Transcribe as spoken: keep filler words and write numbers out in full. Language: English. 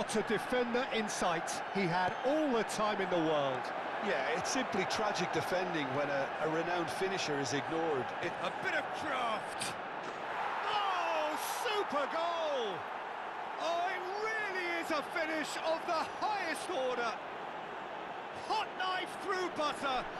Not a defender in sight. He had all the time in the world. Yeah, it's simply tragic defending when a, a renowned finisher is ignored. It, A bit of craft. Oh, super goal! Oh, it really is a finish of the highest order. Hot knife through butter.